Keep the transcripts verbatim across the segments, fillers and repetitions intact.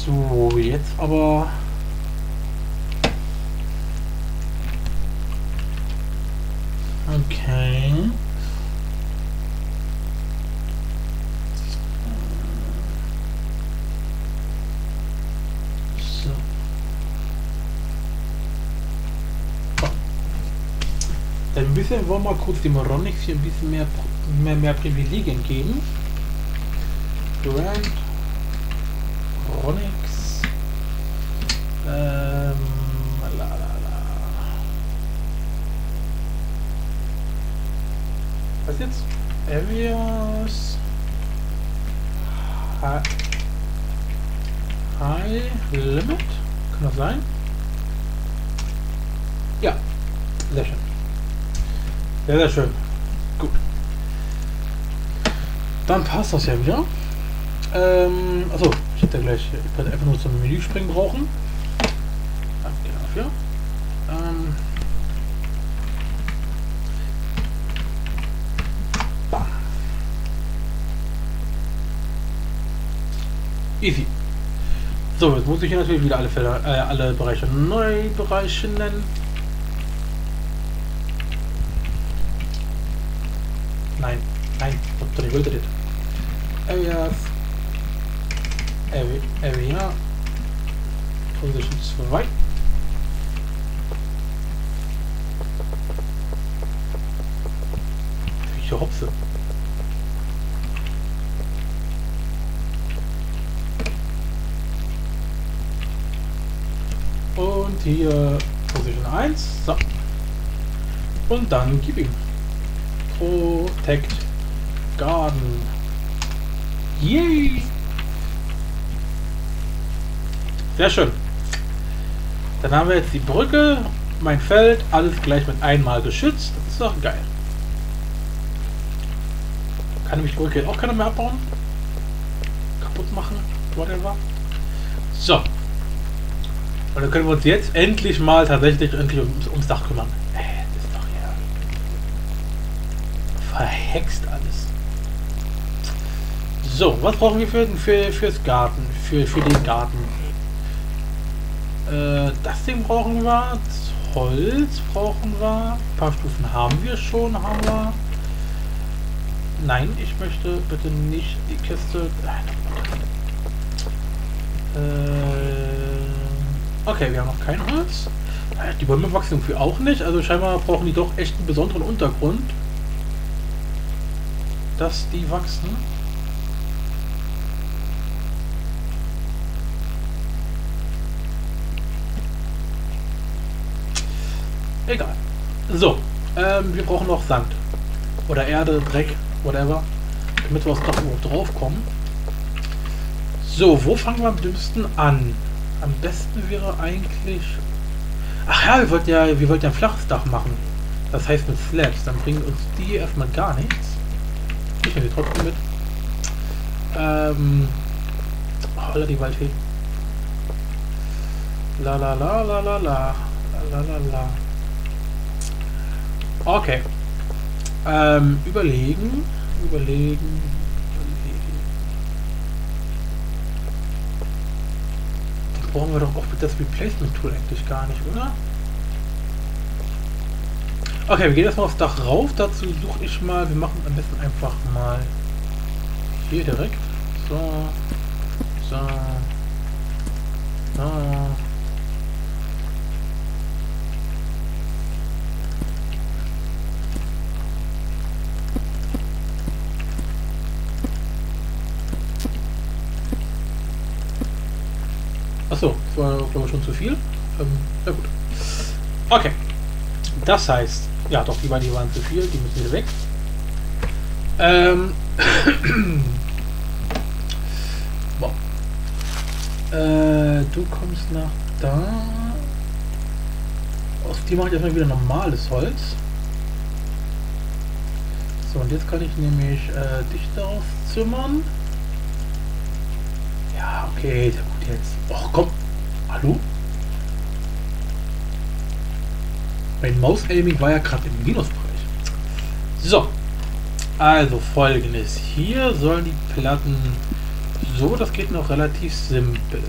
So, jetzt aber... Okay. So. Oh. Dann ein bisschen wollen wir kurz dem Ronix hier ein bisschen mehr, mehr, mehr Privilegien geben. Grand Ronix. Ähm, la, la, la. Was jetzt? Areas. High, High Limit? Kann das sein? Ja, sehr schön. Sehr, sehr schön. Gut. Dann passt das ja wieder. Ähm, achso, ich hätte gleich, ich werde einfach nur zum Menü springen brauchen. Danke dafür. Ähm, bam. Easy. So, jetzt muss ich hier natürlich wieder alle Felder, äh, alle Bereiche neu Bereiche nennen. Nein, nein, ich wollte das. Areas. Area. Position zwei. Ich hopse. Und hier Position eins. So. Und dann gib ihm. Protect Garden. Yay! Sehr schön. Dann haben wir jetzt die Brücke, mein Feld, alles gleich mit einmal geschützt. Das ist doch geil. Kann nämlich die Brücke jetzt auch keiner mehr abbauen. Kaputt machen. Whatever. So. Und dann können wir uns jetzt endlich mal tatsächlich endlich ums, ums Dach kümmern. Äh, das ist doch ja verhext alles. So, was brauchen wir für, für fürs Garten? Für, für den Garten. Äh, das Ding brauchen wir. Holz brauchen wir. Ein paar Stufen haben wir schon. Haben wir. Nein, ich möchte bitte nicht die Kiste. Äh, okay, wir haben noch kein Holz. Die Bäume wachsen irgendwie auch nicht. Also scheinbar brauchen die doch echt einen besonderen Untergrund, dass die wachsen. Egal. So, ähm, wir brauchen noch Sand. Oder Erde, Dreck, whatever. Damit wir aufs Dach überhaupt drauf kommen. So, wo fangen wir am dümmsten an? Am besten wäre eigentlich... Ach ja, wir wollten ja, wir wollten ja ein flaches Dach machen. Das heißt mit Slabs. Dann bringen uns die erstmal gar nichts. Ich nehme die trotzdem mit. Ähm... Holla die Waldfee. La la la la la la. La la la. Okay. Ähm, überlegen, überlegen, überlegen. Das brauchen wir doch auch das Replacement Tool eigentlich gar nicht, oder? Okay, wir gehen erstmal aufs Dach rauf. Dazu suche ich mal, wir machen am besten einfach mal hier direkt. So, so, so. Achso, das war glaube ich schon zu viel. Ähm, ja gut. Okay. Das heißt, ja doch, die beiden die waren zu viel, die müssen wieder weg. Ähm. Boah. Äh, du kommst nach da. Aus die mache ich erstmal wieder normales Holz. So, und jetzt kann ich nämlich äh, dich darauf zimmern. Ja, okay, sehr gut jetzt. Och, komm. Hallo? Mein Maus-Aiming war ja gerade im Minusbereich. So. Also folgendes. Hier sollen die Platten So, das geht noch relativ simpel.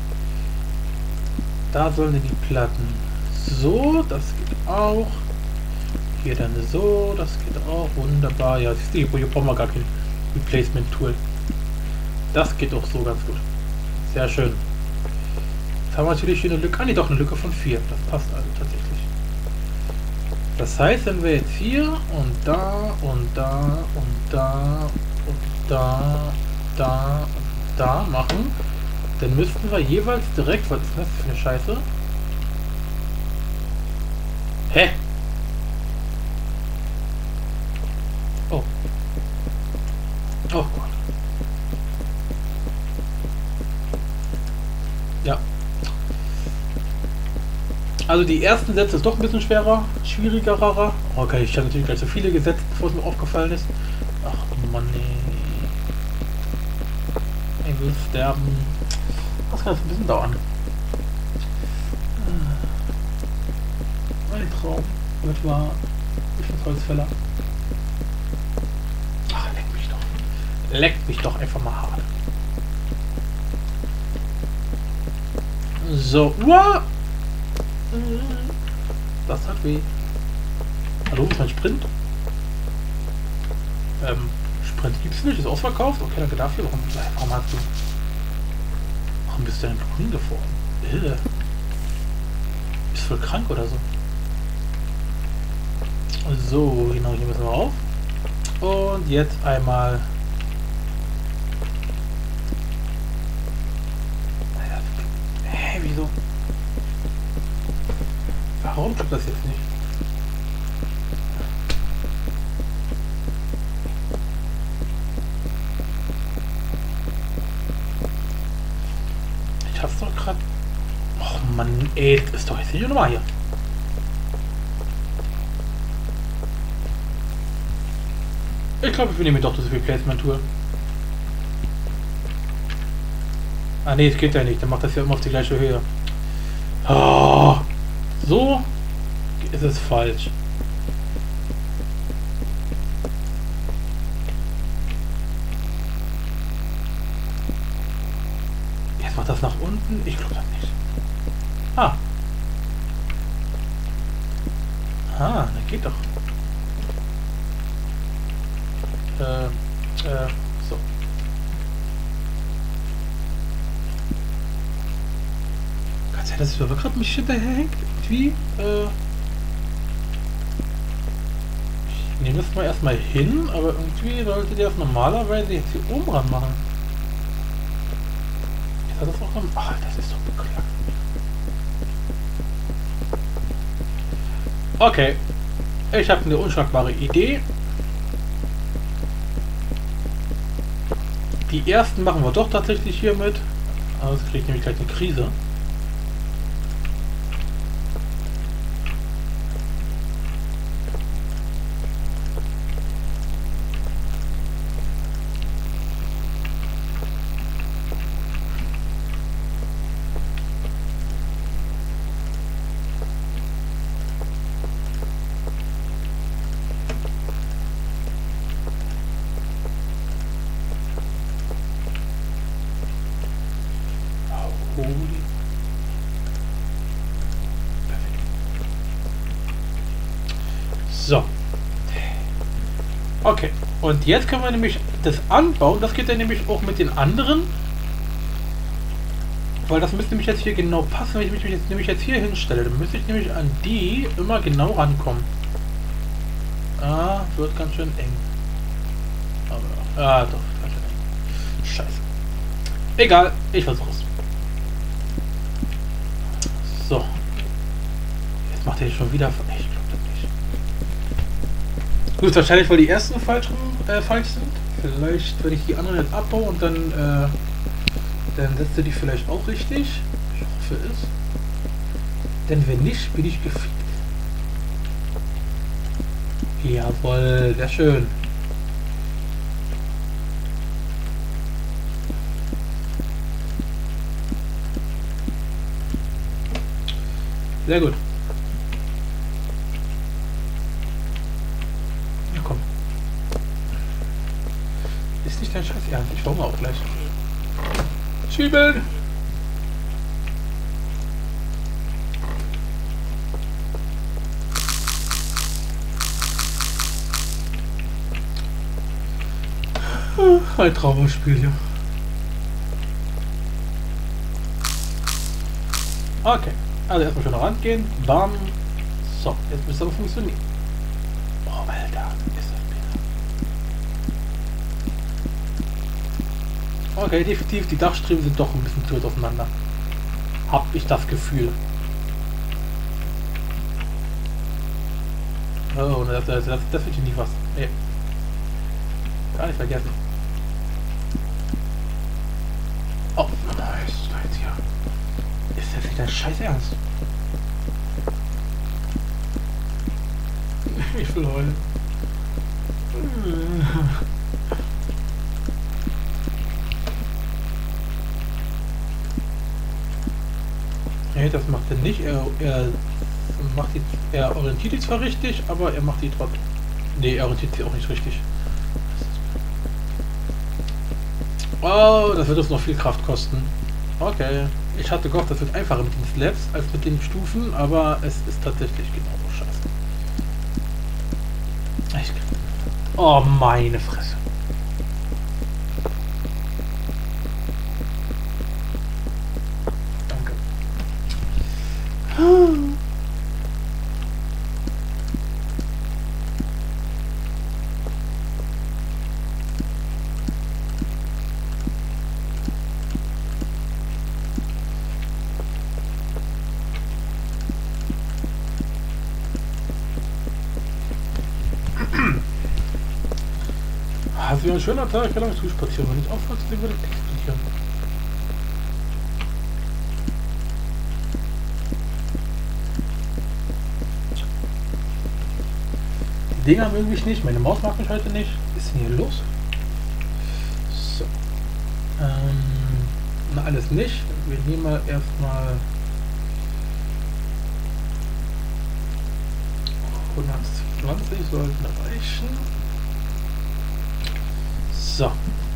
Da sollen die Platten. So, das geht auch. Hier dann so, das geht auch. Wunderbar. Ja, siehst du, hier brauchen wir gar kein Replacement-Tool. Das geht auch so ganz gut. Sehr schön. Jetzt haben wir natürlich hier eine Lücke. Ah, nee, doch eine Lücke von vier. Das passt also tatsächlich. Das heißt, wenn wir jetzt hier und da und da und da und da, da und da machen, dann müssten wir jeweils direkt, was ist das für eine Scheiße? Hä? Oh. Oh Gott. Ja. Also die ersten Sätze ist doch ein bisschen schwerer, schwieriger. Okay, ich habe natürlich gleich so viele gesetzt, bevor es mir aufgefallen ist. Ach Mann, nee. Ich will sterben. Das kann jetzt ein bisschen dauern. Ein Traum. Wird wahr. Ich bin Holzfäller. Ach, leck mich doch. Leck mich doch einfach mal hart. So. Uah! Das hat weh. Hallo, ist mein Sprint? Ähm, Sprint gibt's nicht, ist ausverkauft? Okay, danke dafür. Warum, warum hast du... Warum bist du denn grün geworden? Äh. Bist voll krank oder so? So, genau, hier müssen wir auf. Und jetzt einmal... Hä, wieso? Warum tut das jetzt nicht? Ich hab's doch gerade... Och Mann, ey, das ist doch jetzt nicht normal hier. Ich glaube, ich nehme doch das Replacement-Tool. Ah ne, es geht ja nicht. Dann macht das ja immer auf die gleiche Höhe. Oh, so ist es falsch. Jetzt macht das nach unten. Ich glaube das nicht. Ah. Ah, das geht doch. Äh, äh, so. Kann sein, dass ich aber gerade mich hinterherhängt. Wie? Äh. Ich nehme das mal erstmal hin, aber irgendwie sollte der das normalerweise jetzt hier oben ran machen. Jetzt hat das auch am. Ach, das ist doch beklagt. Okay. Ich habe eine unschlagbare Idee. Die ersten machen wir doch tatsächlich hier mit. Aber es kriegt nämlich gleich eine Krise. So. Okay. Und jetzt können wir nämlich das anbauen. Das geht dann nämlich auch mit den anderen. Weil das müsste nämlich jetzt hier genau passen, wenn ich mich jetzt nämlich jetzt hier hinstelle. Dann müsste ich nämlich an die immer genau rankommen. Ah, wird ganz schön eng. Aber, ah, doch, ganz schön eng. Scheiße. Egal, ich versuch's. So. Jetzt macht er schon wieder. Ich glaube das nicht. Gut, wahrscheinlich, weil die ersten falsch, äh, falsch sind. Vielleicht, wenn ich die anderen jetzt abbaue und dann, äh, dann setzt er die vielleicht auch richtig. Ich hoffe es. Denn wenn nicht, bin ich gefickt. Jawohl, sehr schön. Sehr gut. Ja, komm. Ist nicht dein Scheiß ernst. Ich hole auch gleich. Zwiebeln! Ein Trauerspiel hier. Okay, also erstmal schon rangehen. Bam. So, jetzt müsste aber funktionieren. Oh, Alter, ist das bitter. Okay, definitiv, die Dachstreben sind doch ein bisschen tot aufeinander. Hab ich das Gefühl. Oh, das, das, das, das wird hier nie was. Nee. Gar nicht vergessen. Oh, nice. Jetzt hier. Ist das wieder scheiß ernst? Ich will heulen. Nee, das macht er nicht. Er, er macht die, er orientiert die zwar richtig, aber er macht die trotzdem. Nee, er orientiert sie auch nicht richtig. Oh, das wird uns noch viel Kraft kosten. Okay. Ich hatte gehofft, das wird einfacher mit den Slabs als mit den Stufen, aber es ist tatsächlich genauso scheiße. Ich oh, meine Fresse. Danke. Also ein schöner Tag, ich kann damit zuspazieren, wenn ich aufhöre, dann würde ich explodieren. Die Dinger mögen mich nicht, meine Maus mag mich heute nicht. Was ist denn hier los? So. Ähm, na, alles nicht. Wir nehmen mal erstmal hundertzwanzig sollten reichen. So.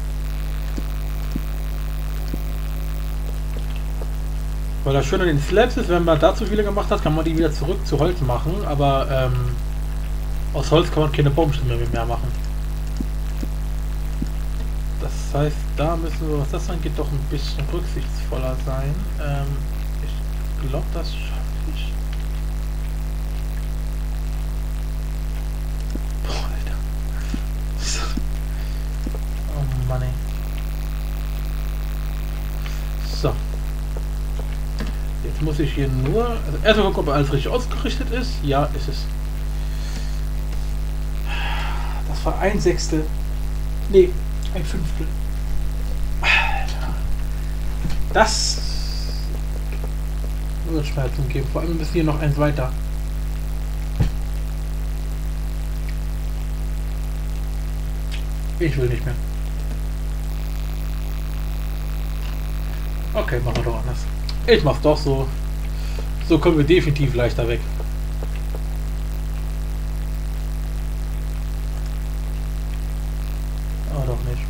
Weil das Schöne an den Slabs ist, wenn man da zu viele gemacht hat, kann man die wieder zurück zu Holz machen, aber ähm, aus Holz kann man keine Baumstämme mehr machen. Das heißt, da müssen wir, was das angeht, doch ein bisschen rücksichtsvoller sein. Ähm, ich glaube, das schaffe ich. Boah, Alter. Oh Mann, ey. So. Jetzt muss ich hier nur... Also erstmal gucken, ob alles richtig ausgerichtet ist. Ja, ist es. Das war ein Sechstel. Nee, ein Fünftel. Alter. Das wird Schmerzen geben. Vor allem müssen hier noch eins weiter. Ich will nicht mehr. Okay, machen wir doch anders. Ich mach's doch so. So kommen wir definitiv leichter weg. Aber doch nicht.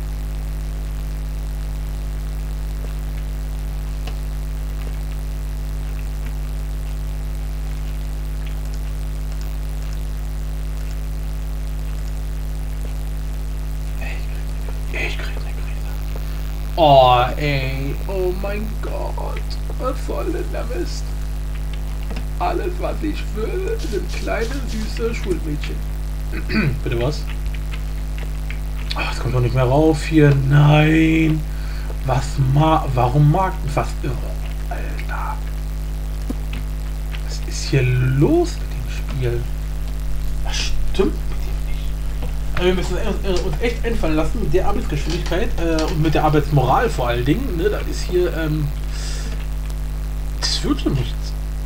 Ich krieg eine Krise. Oh, ey. Oh mein Gott. Was soll denn der Mist? Alles, was ich will, sind kleine, süße Schulmädchen. Bitte was? Ach, das kommt doch nicht mehr rauf hier. Nein. Was ma... Warum mag... Was irre? Alter. Was ist hier los mit dem Spiel? Was stimmt mit dem nicht? Also wir müssen uns echt einfallen lassen mit der Arbeitsgeschwindigkeit äh, und mit der Arbeitsmoral vor allen Dingen. Ne? Das ist hier... Ähm, das wird schon nichts.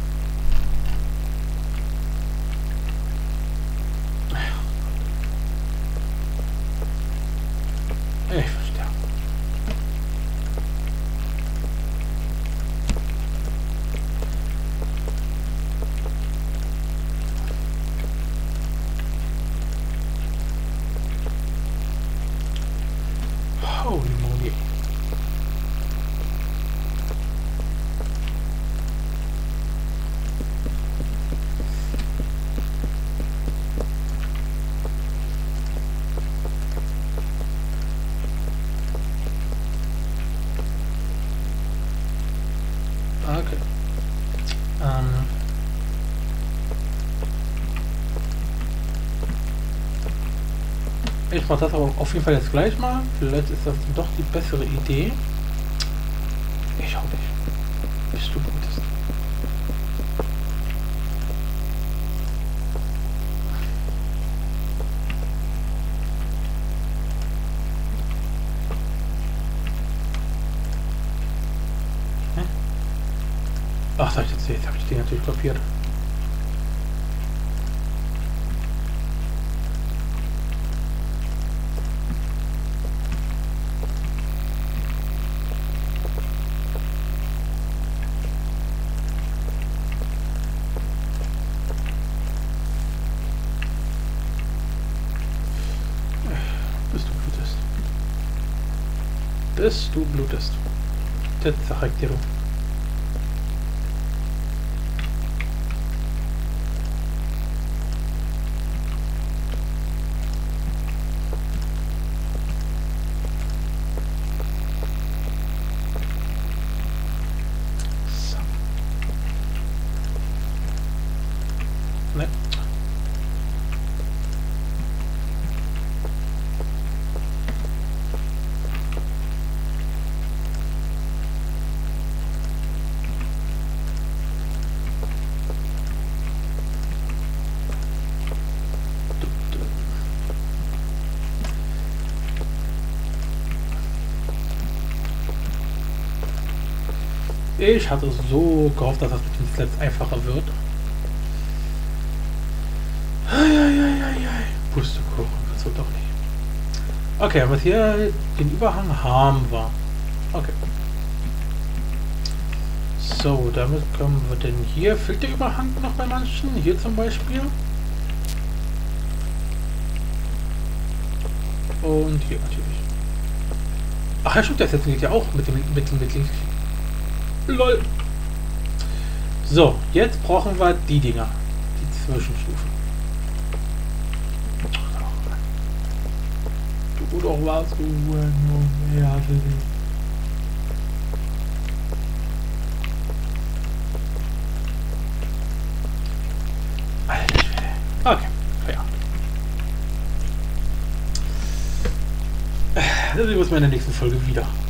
Ich verstehe. Holy moly. Okay. Ähm. Ich mache das aber auf jeden Fall jetzt gleich mal. Vielleicht ist das doch die bessere Idee. Ich hoffe nicht. Bist du Gutes? Ach, sag ich jetzt, jetzt habe ich den natürlich kopiert. Bis du blutest. Bis du blutest. Das sag ich dir. Ne? Ich hatte so gehofft, dass das mit dem Slats einfacher wird. Pustekuchen, das wird doch nicht. Okay, aber hier den Überhang haben wir. Okay. So, damit kommen wir denn hier. Fehlt der Überhang noch bei manchen? Hier zum Beispiel. Und hier natürlich. Ach ja, stimmt, das jetzt geht ja auch mit dem mit dem mit links. Lol. So, jetzt brauchen wir die Dinger. Die Zwischenstufen. Du doch was, du ja, Alter Schwede. Okay, ja. Das sehen wir uns mal in der nächsten Folge wieder.